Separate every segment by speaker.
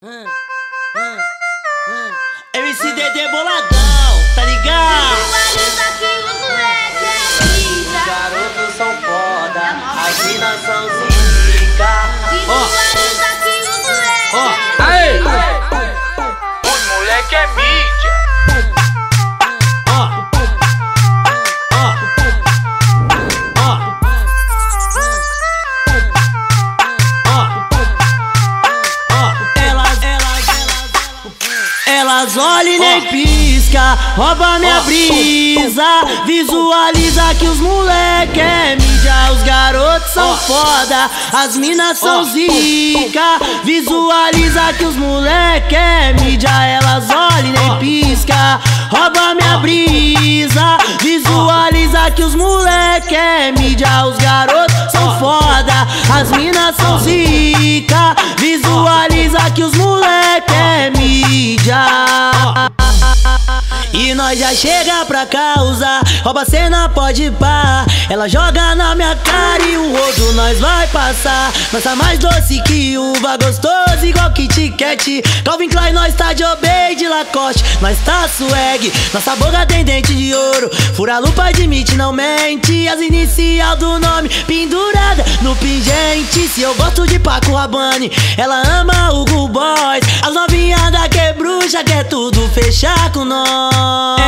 Speaker 1: MCDD boladão, tá ligado?
Speaker 2: Os garotos são foda, as minas são zica.
Speaker 3: Aê! Os moleque é mídia.
Speaker 1: Elas olham e nem pisca, rouba minha brisa. Visualiza que os moleque é mídia. Os garotos são foda, as minas são zica. Visualiza que os moleque é mídia. Elas olham e nem pisca, rouba minha brisa. Visualiza que os moleque é mídia. Os garotos são foda, as minas são zica. Visualiza que os moleque é mídia. E nós já chega pra causar, rouba cena, pode pá. Ela joga na minha cara e o rodo nós vai passar. Nós tá mais doce que uva, gostoso igual Kit Kat. Calvin Klein, nós tá de Obey, de Lacoste, nós tá swag. Nossa boca tem dente de ouro, fura a lupa, admite, não mente. As inicial do nome pendurada no pingente. Se eu gosto de Paco Rabanne, ela ama o Hugo Boss. As novinhas da que bruxa quer tudo fechar com nós.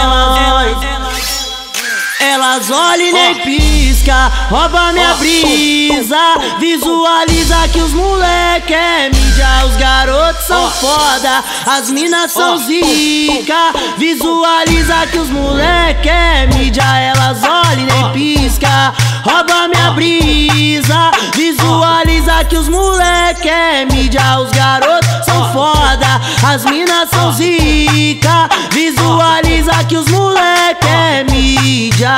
Speaker 1: Elas olham e nem pisca, rouba minha brisa. Visualiza que os moleque é mídia. Os garotos são foda, as minas são zica. Visualiza que os moleque é mídia. Elas olham e nem pisca, rouba minha brisa. Visualiza que os moleque é mídia. Os garotos são foda, as minas são zica. Visualiza que os moleque é mídia.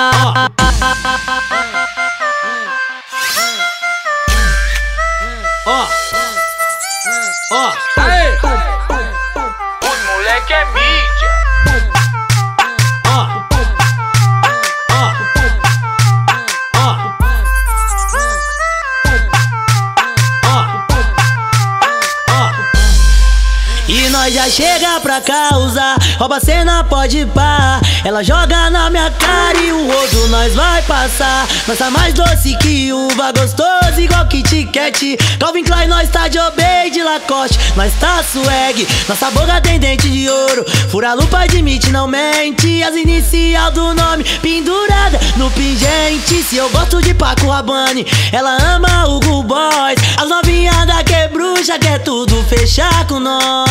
Speaker 3: Aê! Os moleque é mídia.
Speaker 1: E nós já chega pra causar, rouba cena, pode pá. Ela joga na minha cara e o rodo nós vai passar. Nós tá mais doce que uva, gostoso igual Kit Kat. Calvin Klein, nós tá de Obey, de Lacoste, nós tá swag. Nossa boca tem dente de ouro, fura a lupa, admite, não mente. As inicial do nome pendurada no pingente. Se eu gosto de Paco Rabanne, ela ama o Hugo Boss. As novinhas da que bruxa quer tudo fechar com nós.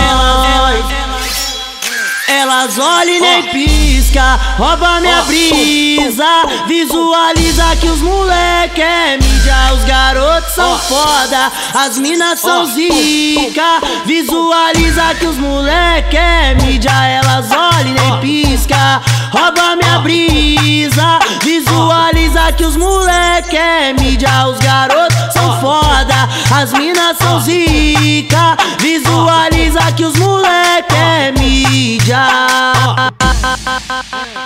Speaker 1: Elas olham e nem pisca, rouba minha brisa. Visualiza que os moleque é mídia. Os garotos são foda, as minas são zica. Visualiza que os moleque é mídia. Elas olham e nem pisca, rouba minha brisa. Visualiza que os moleque é mídia. Os garotos são foda, as minas são zica. Visualiza que os moleque é mídia.